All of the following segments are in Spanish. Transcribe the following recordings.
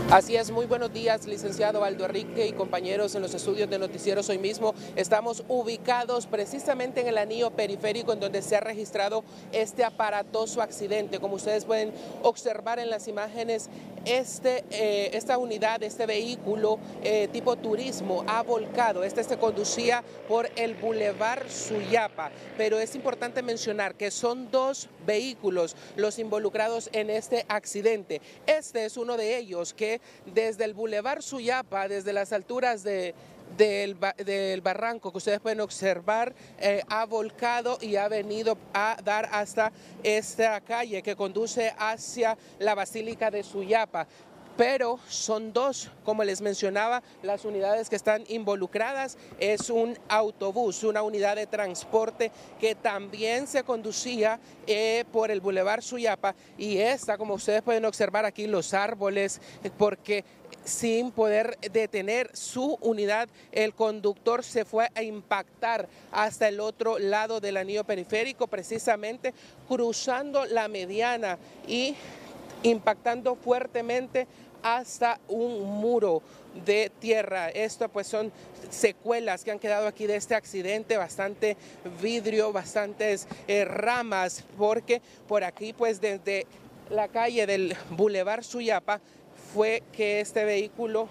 Así es, muy buenos días, licenciado Aldo Enrique y compañeros en los estudios de Noticieros Hoy Mismo. Estamos ubicados precisamente en el anillo periférico en donde se ha registrado este aparatoso accidente. Como ustedes pueden observar en las imágenes, esta unidad, este vehículo tipo turismo ha volcado. Se conducía por el Boulevard Suyapa, pero es importante mencionar que son dos vehículos los involucrados en este accidente. Este es uno de ellos que desde el Boulevard Suyapa, desde las alturas del barranco que ustedes pueden observar, ha volcado y ha venido a dar hasta esta calle que conduce hacia la Basílica de Suyapa. Pero son dos, como les mencionaba, las unidades que están involucradas. Es un autobús, una unidad de transporte que también se conducía por el Boulevard Suyapa, y como ustedes pueden observar aquí, los árboles, porque sin poder detener su unidad, el conductor se fue a impactar hasta el otro lado del anillo periférico, precisamente cruzando la mediana y impactando fuertemente hasta un muro de tierra. Esto pues son secuelas que han quedado aquí de este accidente, bastante vidrio, bastantes ramas, porque por aquí pues desde la calle del Boulevard Suyapa fue que este vehículo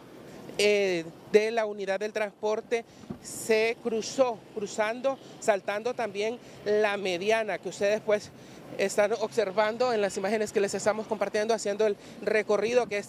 de la unidad del transporte se cruzando, saltando también la mediana, que ustedes pues están observando en las imágenes que les estamos compartiendo, haciendo el recorrido que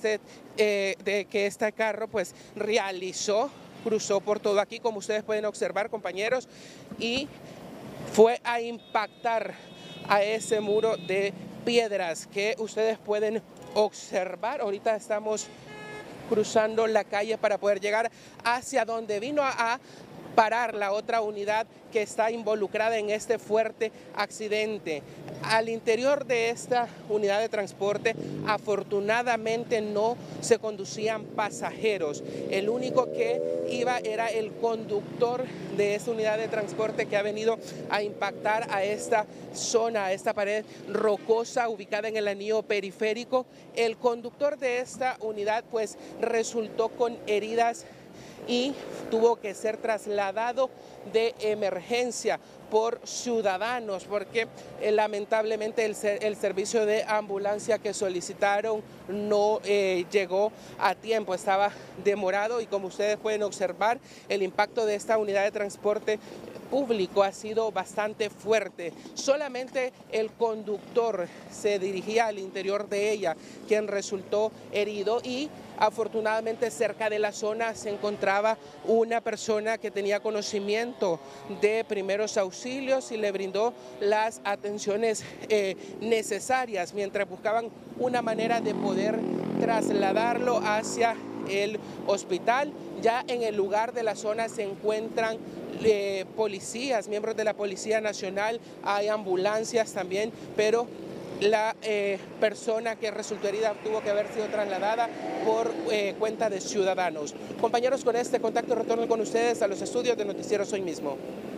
este carro pues realizó, cruzó por todo aquí, como ustedes pueden observar, compañeros, y fue a impactar a ese muro de piedras que ustedes pueden observar. Ahorita estamos cruzando la calle para poder llegar hacia donde vino a parar la otra unidad que está involucrada en este fuerte accidente. Al interior de esta unidad de transporte, afortunadamente no se conducían pasajeros. El único que iba era el conductor de esta unidad de transporte, que ha venido a impactar a esta zona, a esta pared rocosa ubicada en el anillo periférico. El conductor de esta unidad pues resultó con heridas y tuvo que ser trasladado de emergencia por ciudadanos, porque lamentablemente el servicio de ambulancia que solicitaron no llegó a tiempo, estaba demorado, y como ustedes pueden observar, el impacto de esta unidad de transporte público ha sido bastante fuerte. Solamente el conductor se dirigía al interior de ella, quien resultó herido, y afortunadamente cerca de la zona se encontraba una persona que tenía conocimiento de primeros auxilios y le brindó las atenciones necesarias mientras buscaban una manera de poder trasladarlo hacia el hospital. Ya en el lugar de la zona se encuentran policías, miembros de la Policía Nacional, hay ambulancias también, pero la persona que resultó herida tuvo que haber sido trasladada por cuenta de ciudadanos. Compañeros, con este contacto retorno con ustedes a los estudios de Noticieros Hoy Mismo.